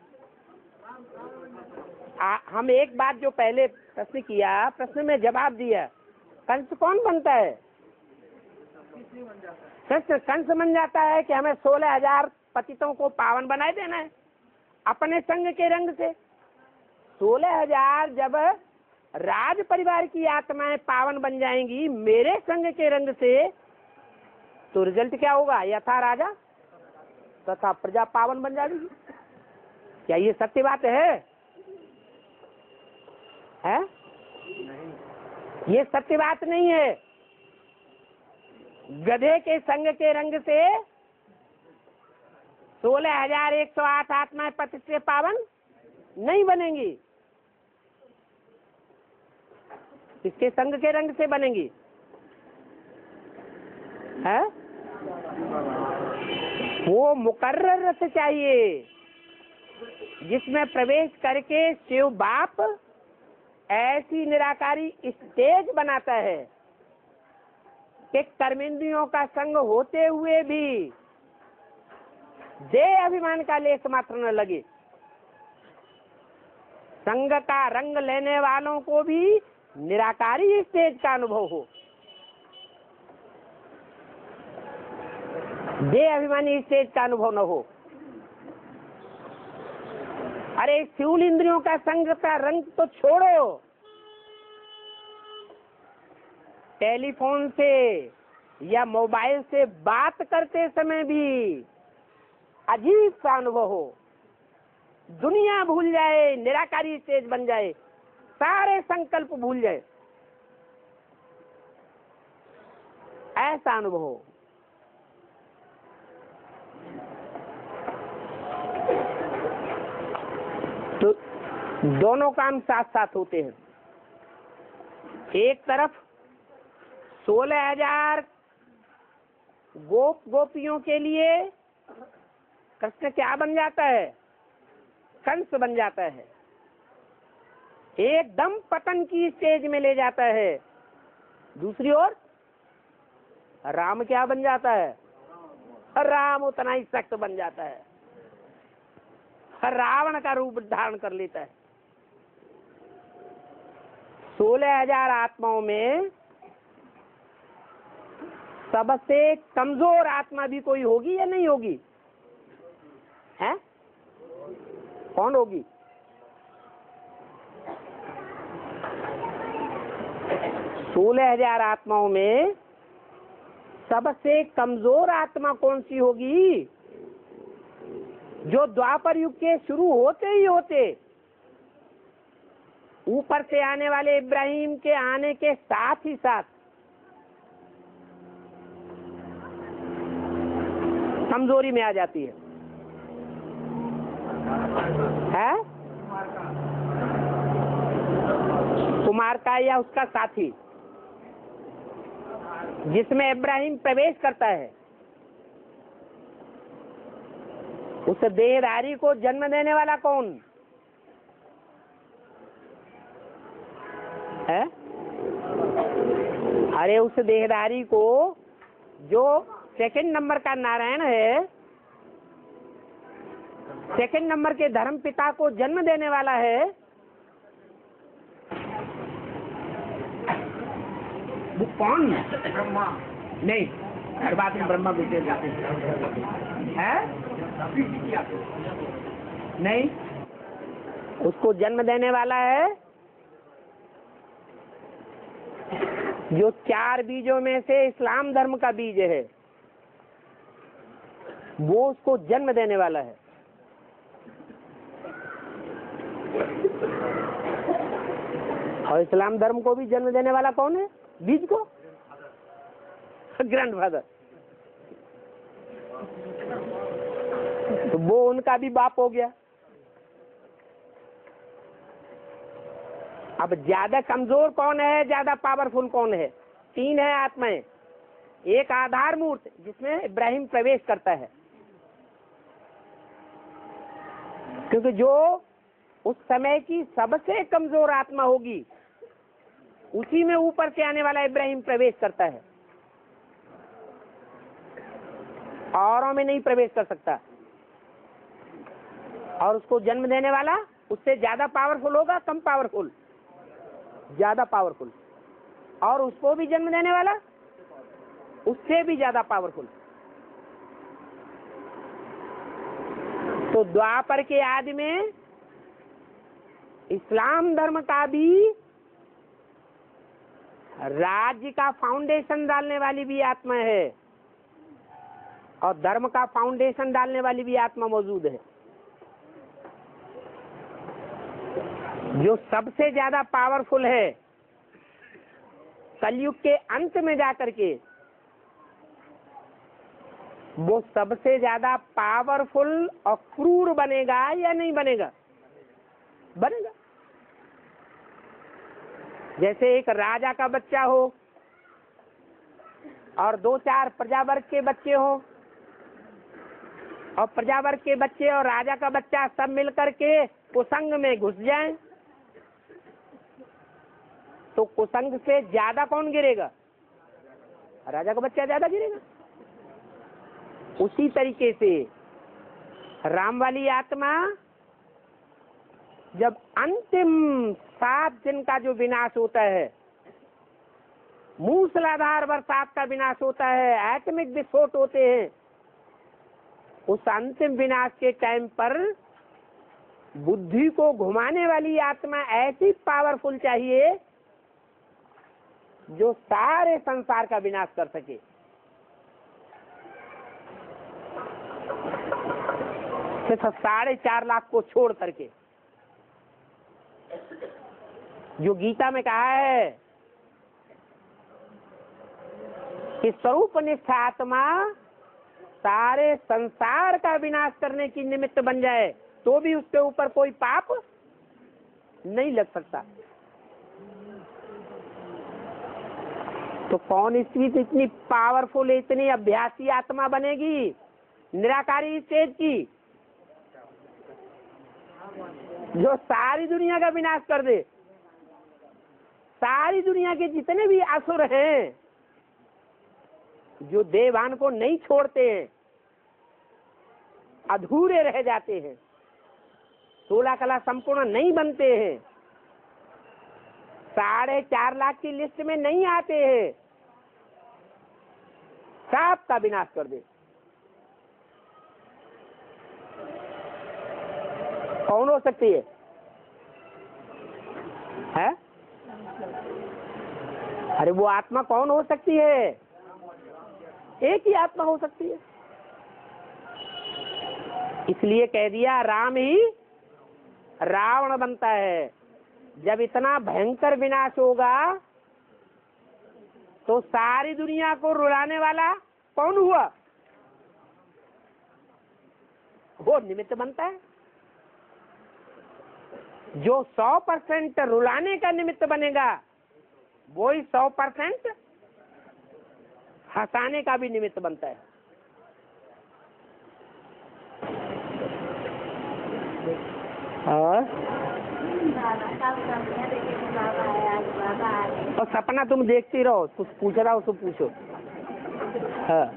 आ, हम एक बात जो पहले प्रश्न किया, प्रश्न में जवाब दिया, कंस कौन बनता है? कंस कंस बन जाता है कि हमें सोलह हजार पतितों को पावन बनाए देना है अपने संग के रंग से। सोलह हजार जब राज परिवार की आत्माएं पावन बन जाएंगी मेरे संग के रंग से, तो रिजल्ट क्या होगा? यथा राजा तथा प्रजा पावन बन जाएगी। क्या ये सत्य बात है? है? ये सत्य बात नहीं है। गधे के संग के रंग से सोलह हजार एक सौ आठ आत्माएं पति से पावन नहीं बनेंगी। इसके संग के रंग से बनेंगी है? वो मुकर्रर रस चाहिए जिसमें प्रवेश करके शिव बाप ऐसी निराकारी स्टेज बनाता है कि कर्मेंद्रियों का संग होते हुए भी देह अभिमान का लेस मात्र न लगे। संग का रंग लेने वालों को भी निराकारी स्टेज का अनुभव हो। देह अभिमानी स्टेज का अनुभव न हो। अरे स्थूल इंद्रियों का संग का रंग तो छोड़ो, टेलीफोन से या मोबाइल से बात करते समय भी अजीब सा अनुभव हो, दुनिया भूल जाए, निराकारी स्टेज बन जाए, सारे संकल्प भूल जाए, ऐसा अनुभव हो। तो दोनों काम साथ साथ होते हैं। एक तरफ सोलह हजार गोप गोपियों के लिए कृष्ण क्या बन जाता है? कंस बन जाता है, एकदम पतन की स्टेज में ले जाता है। दूसरी ओर राम क्या बन जाता है? राम उतना ही सख्त बन जाता है, रावण का रूप धारण कर लेता है। सोलह हजार आत्माओं में सबसे कमजोर आत्मा भी कोई होगी या नहीं होगी? है? कौन होगी? सोलह हजार आत्माओं में सबसे कमजोर आत्मा कौन सी होगी? जो द्वापर युग के शुरू होते ही होते ऊपर से आने वाले इब्राहिम के आने के साथ ही साथ कमजोरी में आ जाती है। है? कुमार का या उसका साथी जिसमें इब्राहिम प्रवेश करता है, उस देहधारी को जन्म देने वाला कौन है? अरे उस देहधारी को जो सेकंड नंबर का नारायण है, सेकंड नंबर के धर्म पिता को जन्म देने वाला है, वो कौन? ब्रह्मा। नहीं, हर बात में ब्रह्मा विषय जाते हैं। नहीं, उसको जन्म देने वाला है जो चार बीजों में से इस्लाम धर्म का बीज है, वो उसको जन्म देने वाला है। और इस्लाम धर्म को भी जन्म देने वाला कौन है? बीज को ग्रैंडफादर। तो वो उनका भी बाप हो गया। अब ज्यादा कमजोर कौन है, ज्यादा पावरफुल कौन है? तीन है आत्माएं। एक आधार मूर्त जिसमें इब्राहिम प्रवेश करता है, क्योंकि जो उस समय की सबसे कमजोर आत्मा होगी उसी में ऊपर से आने वाला इब्राहिम प्रवेश करता है, औरों में नहीं प्रवेश कर सकता। और उसको जन्म देने वाला उससे ज्यादा पावरफुल होगा, कम पावरफुल? ज्यादा पावरफुल। और उसको भी जन्म देने वाला उससे भी ज्यादा पावरफुल। तो द्वापर के आदि में इस्लाम धर्म का भी राज्य का फाउंडेशन डालने वाली भी आत्मा है और धर्म का फाउंडेशन डालने वाली भी आत्मा मौजूद है। जो सबसे ज्यादा पावरफुल है कलयुग के अंत में जाकर के वो सबसे ज्यादा पावरफुल और क्रूर बनेगा या नहीं बनेगा? बनेगा। जैसे एक राजा का बच्चा हो और दो चार प्रजावर्ग के बच्चे हो, और प्रजावर्ग के बच्चे और राजा का बच्चा सब मिलकर के कुसंग में घुस जाएं, तो कुसंग से ज्यादा कौन गिरेगा? राजा का बच्चा ज्यादा गिरेगा। उसी तरीके से राम वाली आत्मा जब अंतिम सात दिन का जो विनाश होता है, मूसलाधार बरसात का विनाश होता है, एटॉमिक विस्फोट होते हैं, उस अंतिम विनाश के टाइम पर बुद्धि को घुमाने वाली आत्मा ऐसी पावरफुल चाहिए जो सारे संसार का विनाश कर सके। सिर्फ साढ़े चार लाख को छोड़ करके, जो गीता में कहा है कि स्वरूपनिष्ठ आत्मा सारे संसार का विनाश करने की निमित्त बन जाए तो भी उसके ऊपर कोई पाप नहीं लग सकता। तो कौन इसकी इतनी पावरफुल, इतनी अभ्यासी आत्मा बनेगी निराकारी स्टेज की, जो सारी दुनिया का विनाश कर दे? सारी दुनिया के जितने भी असुर हैं जो देवान को नहीं छोड़ते हैं, अधूरे रह जाते हैं, सोलह कला संपूर्ण नहीं बनते हैं, साढ़े चार लाख की लिस्ट में नहीं आते हैं, सब का विनाश कर दे। कौन हो सकती है? है? अरे वो आत्मा कौन हो सकती है? एक ही आत्मा हो सकती है। इसलिए कह दिया राम ही रावण बनता है। जब इतना भयंकर विनाश होगा तो सारी दुनिया को रुलाने वाला कौन हुआ? वो निमित्त बनता है। जो सौ परसेंट रुलाने का निमित्त बनेगा वो ही सौ परसेंट हंसाने का भी निमित्त बनता है। और और सपना तुम देखती रहो, कुछ पूछ रहा हो तो पूछो। हाँ,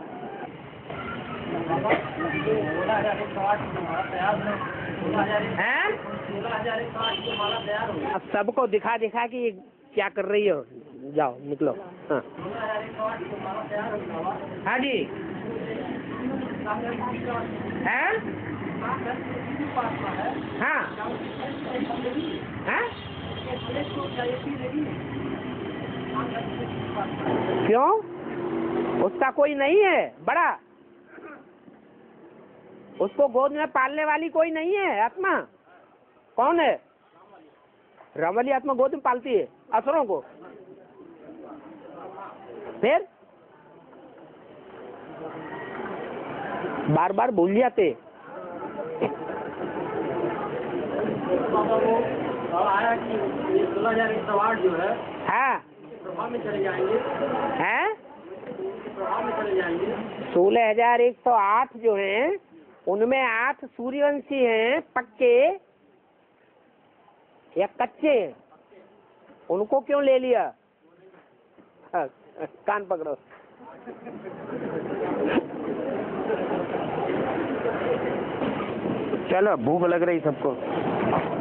हैं? अब सबको दिखा दिखा कि ये क्या कर रही हो, जाओ निकलो। हाँ हाँ जी, हैं? हाँ हाँ, क्यों? उसका कोई नहीं है बड़ा? उसको गोद में पालने वाली कोई नहीं है आत्मा? कौन है? राम वाली आत्मा गोद में पालती है असुरों को। फिर बार बार भूल जाते। आया कि सोलह हजार के सवार जो है, हाँ, प्रभाव में चले जाएंगे, हैं? प्रभाव में चले जाएंगे। सोलह हजार एक सौ आठ जो हैं उनमें आठ सूर्यवंशी हैं पक्के या कच्चे, उनको क्यों ले लिया? हाँ, कान पकड़ो। चलो, भूख लग रही सबको।